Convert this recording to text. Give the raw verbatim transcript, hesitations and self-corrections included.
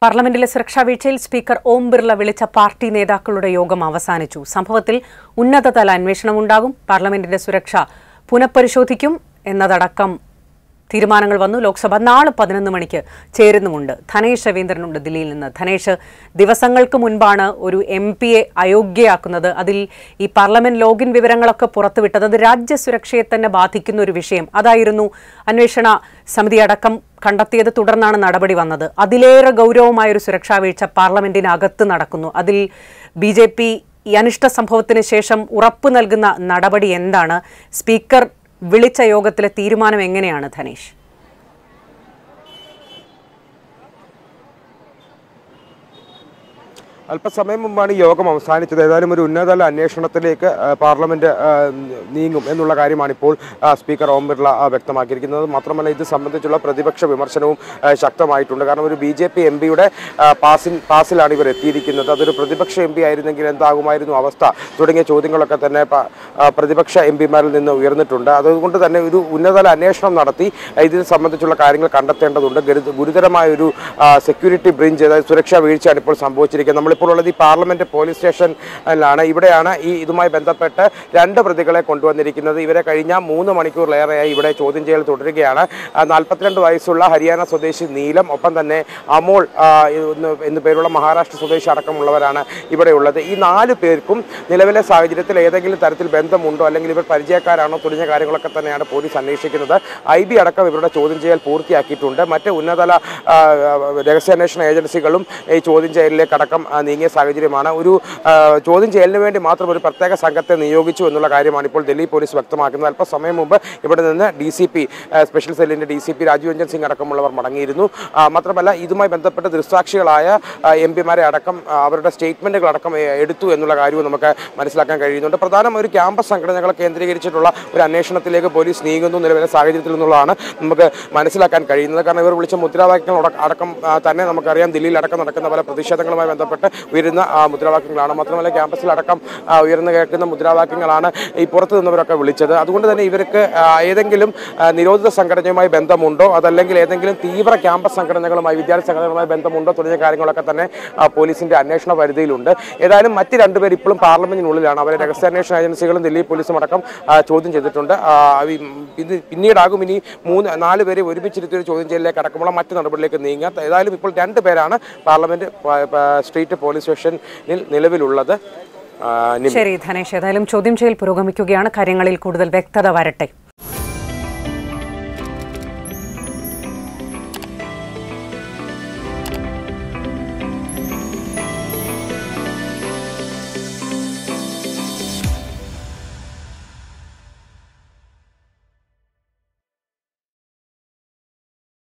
പാർലമെന്റിലെ സുരക്ഷാ വീഴ്ചയിൽ സ്പീക്കർ ഓം ബിർള വിളിച്ച പാർട്ടി നേതാക്കളുടെ യോഗം അവസാനിച്ചു. സംഭവത്തിൽ ഉന്നതതല അന്വേഷണം ഉണ്ടാകും. പാർലമെന്റിന്റെ സുരക്ഷ പുനഃപരിശോധിക്കും എന്നതടക്കം തീരുമാനങ്ങൾ വന്നു. ലോക്സഭ നാളെ പതിനൊന്ന് മണിക്ക് ചേരുന്നുമുണ്ട്. ധനേഷ് രവീന്ദ്രനുണ്ട് ദില്ലിയിൽ നിന്ന്. ധനേഷ്, ദിവസങ്ങൾക്ക് മുൻപാണ് ഒരു എം പിയെ അയോഗ്യയാക്കുന്നത്. അതിൽ ഈ പാർലമെന്റ് ലോഗിൻ വിവരങ്ങളൊക്കെ പുറത്തുവിട്ടത് അത് രാജ്യസുരക്ഷയെ തന്നെ ബാധിക്കുന്ന ഒരു വിഷയം. അതായിരുന്നു അന്വേഷണ സമിതി അടക്കം കണ്ടെത്തിയത്. തുടർന്നാണ് നടപടി വന്നത്. അതിലേറെ ഗൗരവമായൊരു സുരക്ഷാ വീഴ്ച പാർലമെന്റിനകത്ത് നടക്കുന്നു. അതിൽ ബി ജെ പി ഈ അനിഷ്ട സംഭവത്തിന് ശേഷം ഉറപ്പ് നൽകുന്ന നടപടി എന്താണ്? സ്പീക്കർ വിളിച്ച യോഗത്തിലെ തീരുമാനം എങ്ങനെയാണ് ധനേഷ്? അല്പസമയം മുമ്പാണ് ഈ യോഗം അവസാനിച്ചത്. ഏതായാലും ഒരു ഉന്നതതല അന്വേഷണത്തിലേക്ക് പാർലമെന്റ് നീങ്ങും എന്നുള്ള കാര്യമാണ് ഇപ്പോൾ സ്പീക്കർ ഓം ബിർള വ്യക്തമാക്കിയിരിക്കുന്നത്. മാത്രമല്ല, ഇത് സംബന്ധിച്ചുള്ള പ്രതിപക്ഷ വിമർശനവും ശക്തമായിട്ടുണ്ട്. കാരണം ഒരു ബി ജെ പി എം പിയുടെ പാസിൽ പാസിലാണ് ഇവർ എത്തിയിരിക്കുന്നത്. അതൊരു പ്രതിപക്ഷ എം പി ആയിരുന്നെങ്കിൽ എന്താകുമായിരുന്നു അവസ്ഥ തുടങ്ങിയ ചോദ്യങ്ങളൊക്കെ തന്നെ പ്രതിപക്ഷ എം പിമാരിൽ നിന്ന് ഉയർന്നിട്ടുണ്ട്. അതുകൊണ്ട് തന്നെ ഒരു ഉന്നതതല അന്വേഷണം നടത്തി ഇതിനെ സംബന്ധിച്ചുള്ള കാര്യങ്ങൾ കണ്ടെത്തേണ്ടതുണ്ട്. ഗുരുതരമായ ഒരു സെക്യൂരിറ്റി ബ്രീച്ച്, അതായത് സുരക്ഷാ വീഴ്ചയാണ് ഇപ്പോൾ സംഭവിച്ചിരിക്കുന്നത്. നമ്മൾ ഇപ്പോൾ ഉള്ളത് ഈ പാർലമെന്റ് പോലീസ് സ്റ്റേഷനിലാണ്. ഇവിടെയാണ് ഈ ഇതുമായി ബന്ധപ്പെട്ട് രണ്ട് പ്രതികളെ കൊണ്ടുവന്നിരിക്കുന്നത്. ഇവരെ കഴിഞ്ഞ മൂന്ന് മണിക്കൂറിലേറെയായി ഇവിടെ ചോദ്യം ചെയ്യൽ തുടരുകയാണ്. നാൽപ്പത്തിരണ്ട് വയസ്സുള്ള ഹരിയാന സ്വദേശി നീലം, ഒപ്പം തന്നെ അമോൾ എന്നു പേരുള്ള മഹാരാഷ്ട്ര സ്വദേശി അടക്കമുള്ളവരാണ് ഇവിടെയുള്ളത്. ഈ നാല് പേർക്കും നിലവിലെ സാഹചര്യത്തിൽ ഏതെങ്കിലും തരത്തിൽ ബന്ധമുണ്ടോ, അല്ലെങ്കിൽ ഇവർ പരിചയക്കാരാണോ തുടങ്ങിയ കാര്യങ്ങളൊക്കെ തന്നെയാണ് പോലീസ് അന്വേഷിക്കുന്നത്. ഐ ബി അടക്കം ഇവരുടെ ചോദ്യം ചെയ്യൽ പൂർത്തിയാക്കിയിട്ടുണ്ട്. മറ്റ് ഉന്നതതല രഹസ്യാന്വേഷണ ഏജൻസികളും ഈ ചോദ്യം ചെയ്യലിലേക്ക് അടക്കം നീങ്ങിയ സാഹചര്യമാണ്. ഒരു ചോദ്യം ചെയ്യലിന് വേണ്ടി മാത്രം ഒരു പ്രത്യേക സംഘത്തെ നിയോഗിച്ചു എന്നുള്ള കാര്യമാണ് ഇപ്പോൾ ഡൽഹി പോലീസ് വ്യക്തമാക്കുന്നത്. അല്പസമയം മുമ്പ് ഇവിടെ നിന്ന് ഡി സി പി സ്പെഷ്യൽ സെല്ലിൻ്റെ D C P Rajiv Ranjan Singh അടക്കമുള്ളവർ മടങ്ങിയിരുന്നു. മാത്രമല്ല, ഇതുമായി ബന്ധപ്പെട്ട് ദൃക്സാക്ഷികളായ എം പിമാരെ അടക്കം അവരുടെ സ്റ്റേറ്റ്മെൻറ്റുകൾ അടക്കം എടുത്തു എന്നുള്ള കാര്യവും നമുക്ക് മനസ്സിലാക്കാൻ കഴിയുന്നുണ്ട്. പ്രധാനം ഒരു ക്യാമ്പസ് സംഘടനകളെ കേന്ദ്രീകരിച്ചിട്ടുള്ള ഒരു അന്വേഷണത്തിലേക്ക് പോലീസ് നീങ്ങുന്നു നിലവിലെ സാഹചര്യത്തിൽ എന്നുള്ളതാണ് നമുക്ക് മനസ്സിലാക്കാൻ കഴിയുന്നത്. കാരണം ഇവർ വിളിച്ച മുദ്രാവാക്യങ്ങൾ അടക്കം തന്നെ നമുക്കറിയാം, ദില്ലിയിൽ അടക്കം നടക്കുന്ന പല പ്രതിഷേധങ്ങളുമായി ബന്ധപ്പെട്ട് ഉയരുന്ന മുദ്രാവാക്യങ്ങളാണ്. മാത്രമല്ല, ക്യാമ്പസിലടക്കം ഉയർന്നു കേൾക്കുന്ന മുദ്രാവാക്യങ്ങളാണ് ഈ പുറത്തു നിന്നവരൊക്കെ വിളിച്ചത്. അതുകൊണ്ട് തന്നെ ഇവർക്ക് ഏതെങ്കിലും നിരോധിത സംഘടനയുമായി ബന്ധമുണ്ടോ, അതല്ലെങ്കിൽ ഏതെങ്കിലും തീവ്ര ക്യാമ്പസ് സംഘടനകളുമായി വിദ്യാർത്ഥി സംഘടനകളുമായി ബന്ധമുണ്ടോ തുടങ്ങിയ കാര്യങ്ങളൊക്കെ തന്നെ പോലീസിന്റെ അന്വേഷണ പരിധിയിലുണ്ട്. ഏതായാലും മറ്റ് രണ്ടുപേർ ഇപ്പോഴും പാർലമെന്റിനുള്ളിലാണ്. അവരെ രഹസ്യാന്വേഷണ ഏജൻസികളും ദില്ലി പോലീസും അടക്കം ചോദ്യം ചെയ്തിട്ടുണ്ട്. ഇത് പിന്നീടാകും ഇനി മൂന്ന് നാല് പേരെ ഒരുമിച്ചിരുത്തി ഒരു ചോദ്യം ചെയ്യലിലേക്ക് അടക്കമുള്ള മറ്റ് നടപടിയിലേക്ക് നീങ്ങാം. ഏതായാലും ഇപ്പോൾ രണ്ട് പേരാണ് പാർലമെന്റ് സ്ട്രീറ്റ് പോലീസ് സ്റ്റേഷനിൽ നിലവിലുള്ളത്. ശരി ധനേഷ്, ഏതായാലും ചോദ്യം ചെയ്യൽ പുരോഗമിക്കുകയാണ്. കാര്യങ്ങളിൽ കൂടുതൽ വ്യക്തത വരട്ടെ.